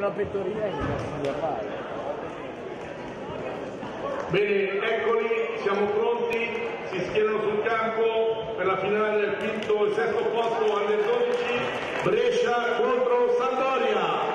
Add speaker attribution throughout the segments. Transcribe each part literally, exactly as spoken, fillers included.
Speaker 1: una pettorina che non si può fare.
Speaker 2: Bene, eccoli, siamo pronti, si schierano sul campo per la finale del quinto e sesto posto alle dodici, Brescia contro Sampdoria.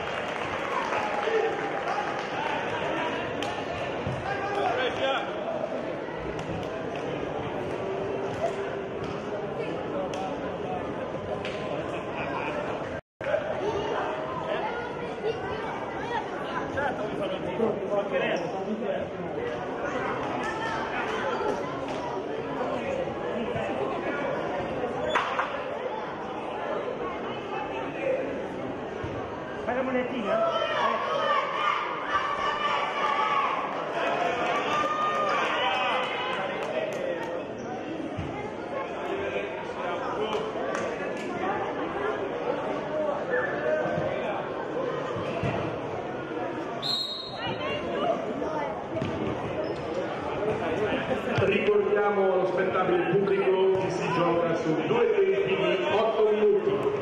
Speaker 3: Fai la monetina?
Speaker 2: Ricordiamo allo spettabile pubblico che si gioca su due tempi di otto minuti.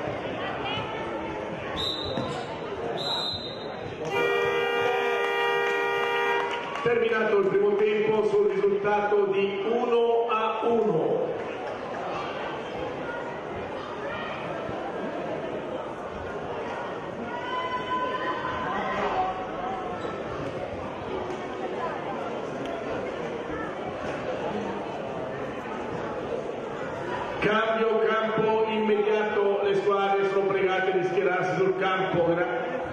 Speaker 2: Terminato il primo tempo sul risultato di uno a uno. Cambio campo immediato, le squadre sono pregate di schierarsi sul campo.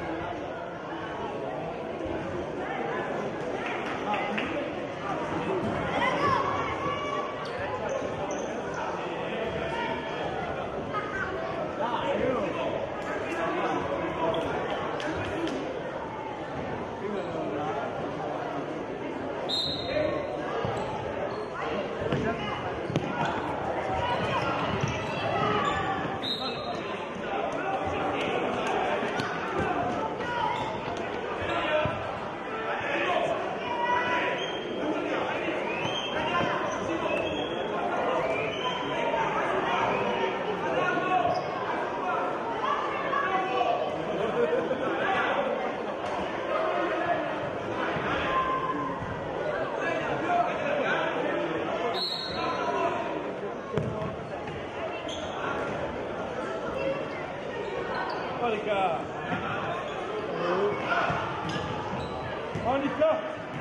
Speaker 1: Monica! Monica!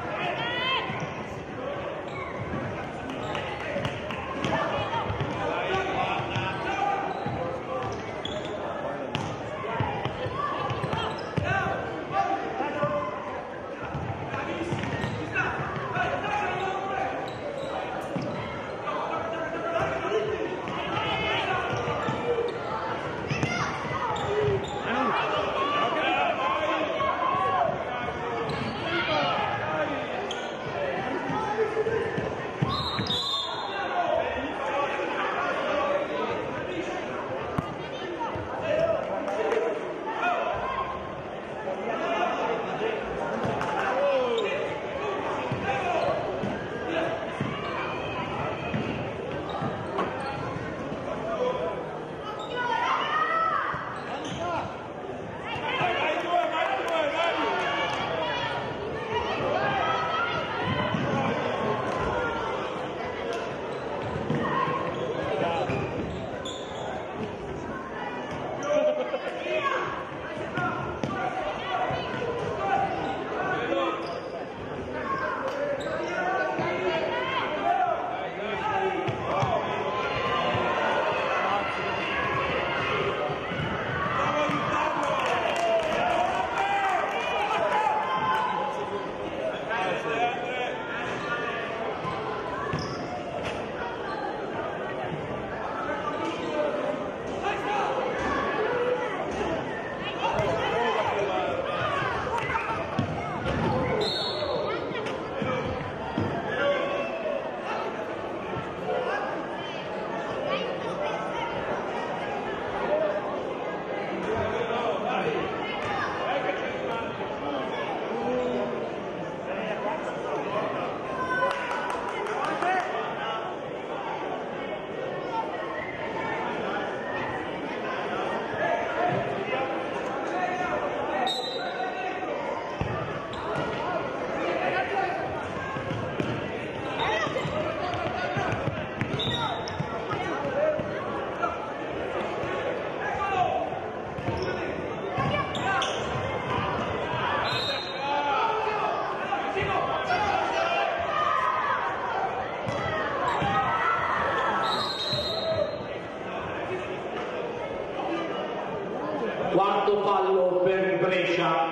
Speaker 3: Quarto fallo per Brescia.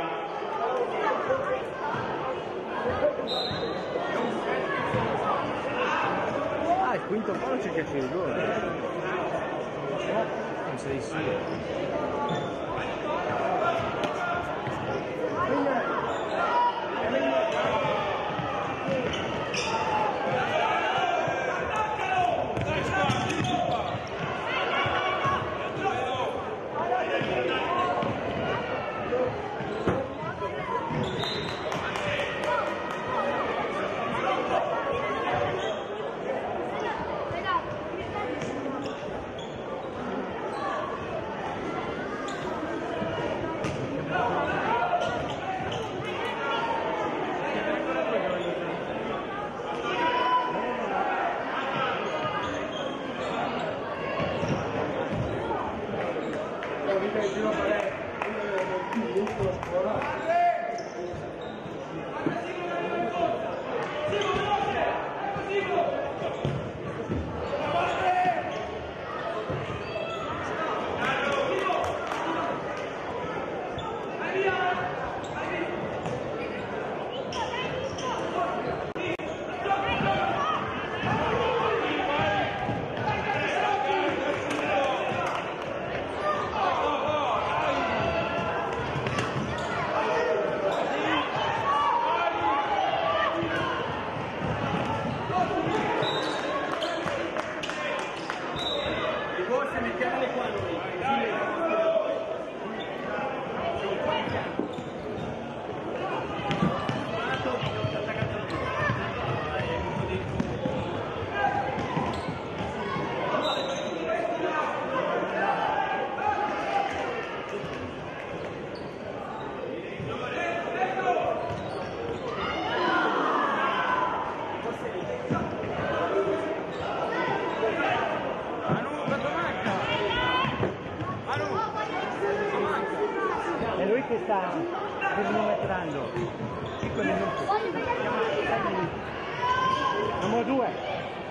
Speaker 1: Ah, il quinto fallo c'è che c'è il gol. Non sei sicuro. È lui che sta cronometrando. cinque minuti. Numero due.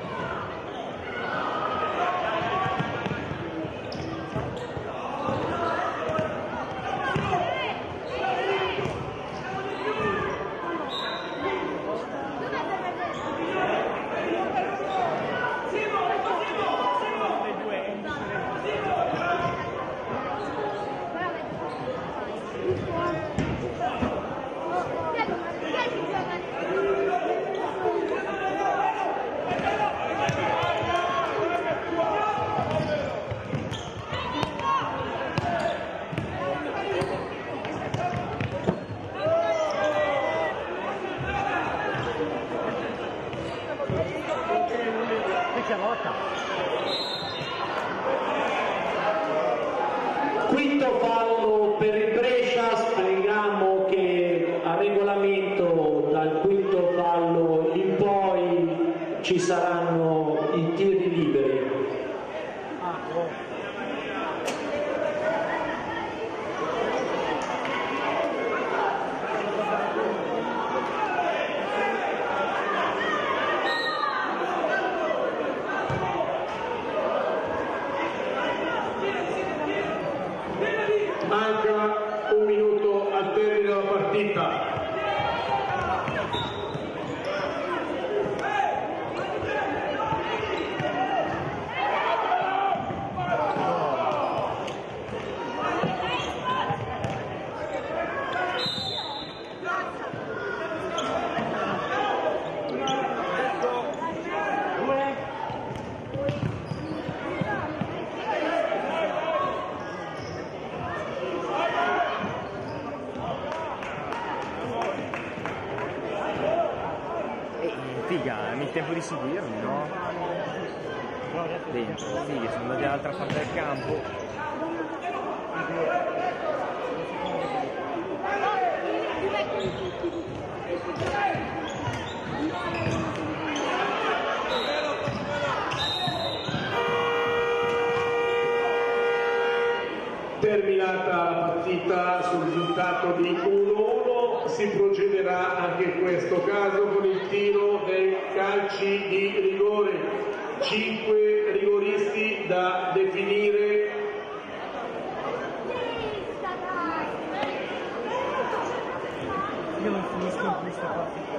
Speaker 3: Quinto fallo per il Brescia, speriamo che a regolamento dal quinto fallo in poi ci saranno i tiri liberi.
Speaker 2: Manca un minuto al termine della partita.
Speaker 1: Figa, è il tempo di seguirmi, no? Dentro, figa, sono andati dall'altra parte del campo.
Speaker 2: Terminata la partita sul risultato di uno uno, si procederà anche in questo caso con il tiro dei calci di rigore. Cinque rigoristi da definire.
Speaker 1: Io non finisco in questa partita.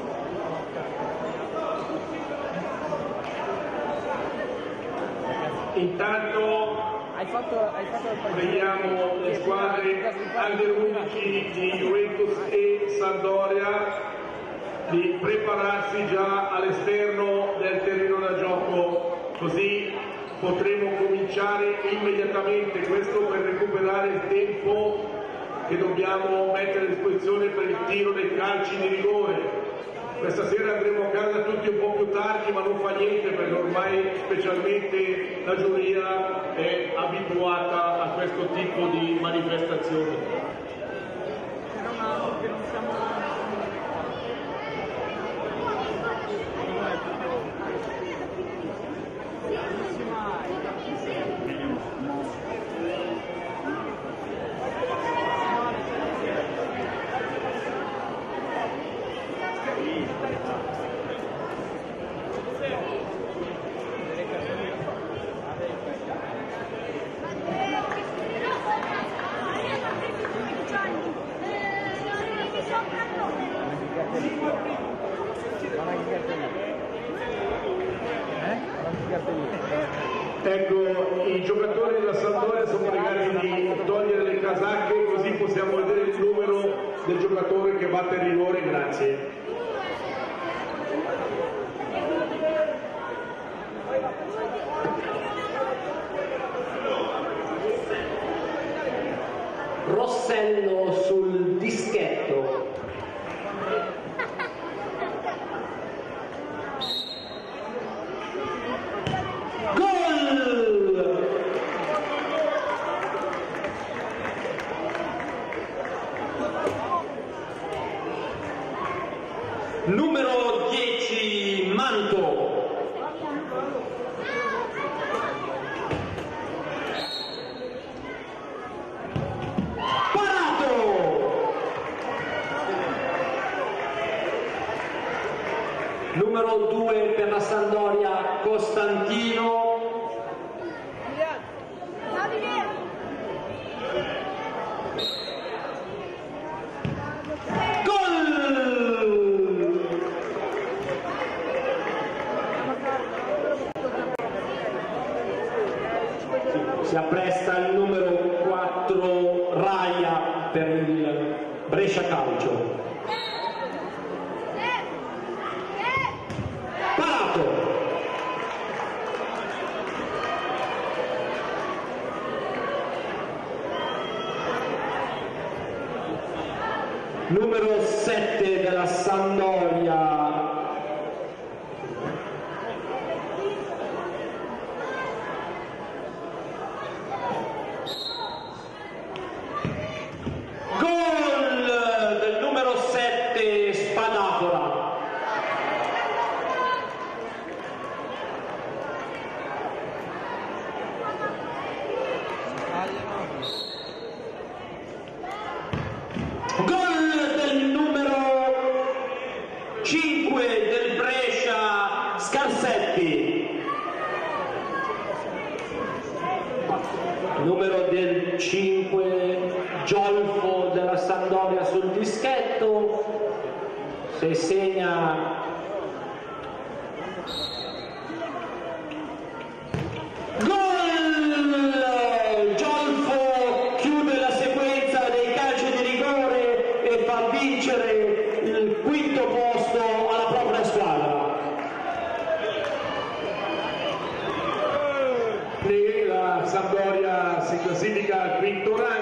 Speaker 2: Intanto
Speaker 1: Hai fatto, hai fatto il partito.
Speaker 2: vediamo le squadre under undici di Juventus e Sampdoria di prepararsi già all'esterno del terreno da gioco, così potremo cominciare immediatamente, questo per recuperare il tempo che dobbiamo mettere a disposizione per il tiro dei calci di rigore. Questa sera andremo a casa tutti un po' più tardi, ma non fa niente perché ormai specialmente la giuria è abituata a questo tipo di manifestazioni. Ecco, i giocatori della Sampdoria sono pregati di togliere le casacche, così possiamo vedere il numero del giocatore che batte il rigore. Grazie.
Speaker 3: Rossello sul dischetto. Gol! Numero dieci, Manto. Numero due per la Sampdoria, Costantino. Gol! Si appresta il numero quattro, Raia, per il Brescia Calcio. Numero sette della Sampdoria, gol del numero sette, Spadafora. Gol del numero cinque del Brescia, Scarsetti. Numero del cinque, Giolfo della Sampdoria sul dischetto. Se segna vincere il quinto posto alla propria squadra.
Speaker 2: La Sampdoria si classifica al quinto rango.